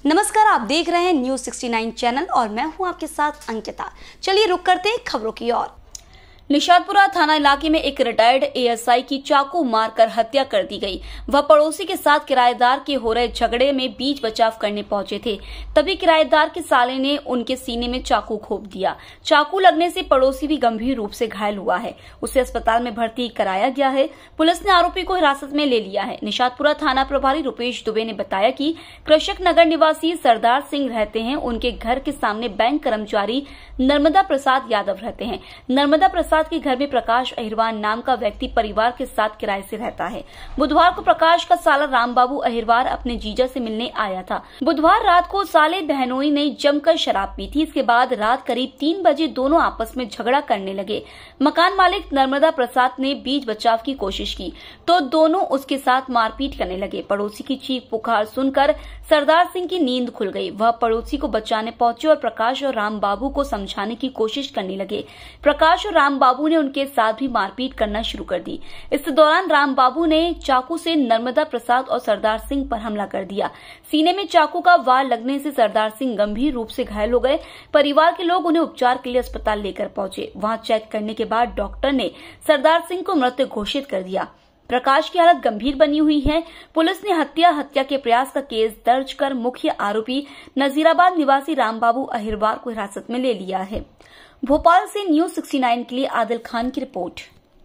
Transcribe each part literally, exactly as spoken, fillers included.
नमस्कार, आप देख रहे हैं न्यूज़ सिक्सटी नाइन चैनल और मैं हूं आपके साथ अंकिता। चलिए रुक करते हैं खबरों की ओर। निशातपुरा थाना इलाके में एक रिटायर्ड एएसआई की चाकू मारकर हत्या कर दी गई। वह पड़ोसी के साथ किराएदार के हो रहे झगड़े में बीच बचाव करने पहुंचे थे, तभी किराएदार के साले ने उनके सीने में चाकू घोंप दिया। चाकू लगने से पड़ोसी भी गंभीर रूप से घायल हुआ है, उसे अस्पताल में भर्ती कराया गया है। पुलिस ने आरोपी को हिरासत में ले लिया है। निशातपुरा थाना प्रभारी रुपेश दुबे ने बताया कि कृषक नगर निवासी सरदार सिंह रहते हैं। उनके घर के सामने बैंक कर्मचारी नर्मदा प्रसाद यादव रहते हैं। नर्मदा प्रसाद के घर में प्रकाश अहिरवार नाम का व्यक्ति परिवार के साथ किराए से रहता है। बुधवार को प्रकाश का साला रामबाबू अहिरवार अपने जीजा से मिलने आया था। बुधवार रात को साले बहनोई ने जमकर शराब पी थी। इसके बाद रात करीब तीन बजे दोनों आपस में झगड़ा करने लगे। मकान मालिक नर्मदा प्रसाद ने बीच बचाव की कोशिश की तो दोनों उसके साथ मारपीट करने लगे। पड़ोसी की चीख पुकार सुनकर सरदार सिंह की नींद खुल गई। वह पड़ोसी को बचाने पहुंचे और प्रकाश और रामबाबू को समझाने की कोशिश करने लगे। प्रकाश और रामबाबू ने उनके साथ भी मारपीट करना शुरू कर दी। इस दौरान रामबाबू ने चाकू से नर्मदा प्रसाद और सरदार सिंह पर हमला कर दिया। सीने में चाकू का वार लगने से सरदार सिंह गंभीर रूप से घायल हो गए। परिवार के लोग उन्हें उपचार के लिए अस्पताल लेकर पहुंचे। वहां चेक करने के बाद डॉक्टर ने सरदार सिंह को मृत घोषित कर दिया। प्रकाश की हालत गंभीर बनी हुई है। पुलिस ने हत्या हत्या के प्रयास का केस दर्ज कर मुख्य आरोपी नजीराबाद निवासी रामबाबू अहिरवार को हिरासत में ले लिया है। भोपाल से न्यूज़ सिक्सटी नाइन के लिए आदिल खान की रिपोर्ट।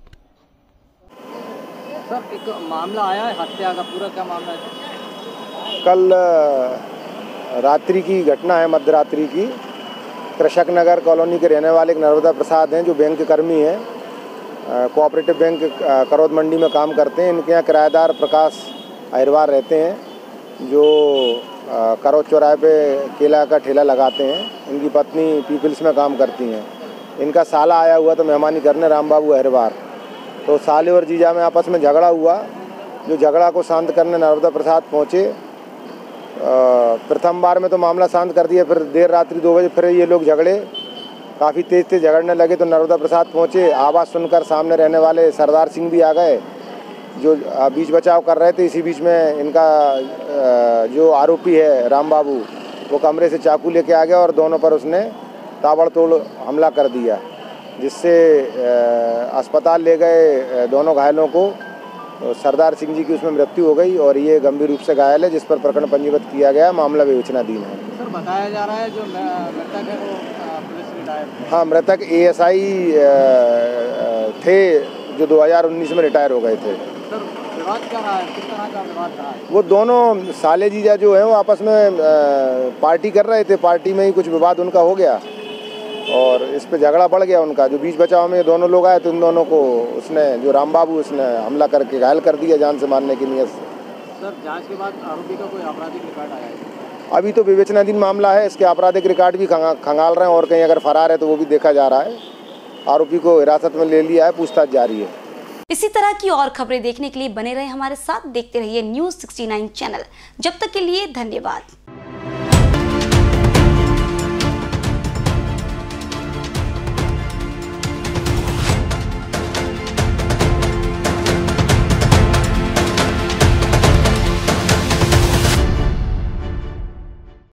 सर, एक मामला आया है हत्या का, पूरा क्या मामला है? कल रात्रि की घटना है, मध्यरात्रि की। कृषक नगर कॉलोनी के रहने वाले एक नर्मदा प्रसाद हैं जो बैंक कर्मी हैं, कोऑपरेटिव बैंक करौद मंडी में काम करते हैं। इनके यहाँ किराएदार प्रकाश अहिरवार रहते हैं जो करौद चौराहे पे केला का ठेला लगाते हैं। इनकी पत्नी पीपल्स में काम करती हैं। इनका साला आया हुआ तो मेहमानी करने रामबाबू अहिरवार, तो साले और जीजा में आपस में झगड़ा हुआ। जो झगड़ा को शांत करने नर्मदा प्रसाद पहुँचे। प्रथम बार में तो मामला शांत कर दिया, फिर देर रात्रि दो बजे फिर ये लोग झगड़े काफ़ी तेज तेज झगड़ने लगे तो नर्मदा प्रसाद पहुँचे। आवाज़ सुनकर सामने रहने वाले सरदार सिंह भी आ गए जो बीच बचाव कर रहे थे। इसी बीच में इनका जो आरोपी है रामबाबू वो कमरे से चाकू लेके आ गया और दोनों पर उसने ताबड़तोड़ हमला कर दिया, जिससे अस्पताल ले गए दोनों घायलों को। सरदार सिंह जी की उसमें मृत्यु हो गई और ये गंभीर रूप से घायल है, जिस पर प्रकरण पंजीबद्ध किया गया। मामला विवेचनाधीन है। सर, बताया जा रहा है जो मृतक है वो पुलिस रिटायर है। हाँ, मृतक एएसआई थे जो दो हज़ार उन्नीस में रिटायर हो गए थे। सर, विवाद क्या रहा है? किस तरह का विवाद रहा है? वो दोनों साले जीजा जो है वो आपस में पार्टी कर रहे थे। पार्टी में ही कुछ विवाद उनका हो गया और इस पे झगड़ा बढ़ गया उनका। जो बीच बचाव में दोनों लोग आए तो उन दोनों को उसने जो रामबाबू उसने हमला करके घायल कर दिया जान से मारने की नीयत से। सर, जांच के बाद आरोपी का कोई आपराधिक रिकॉर्ड आया है? अभी तो विवेचनाधीन मामला है। इसके आपराधिक रिकॉर्ड भी खंगाल रहे हैं और कहीं अगर फरार है तो वो भी देखा जा रहा है। आरोपी को हिरासत में ले लिया है, पूछताछ जारी है। इसी तरह की और खबरें देखने के लिए बने रहे हमारे साथ, देखते रहिए न्यूज़ सिक्सटी नाइन चैनल। जब तक के लिए धन्यवाद।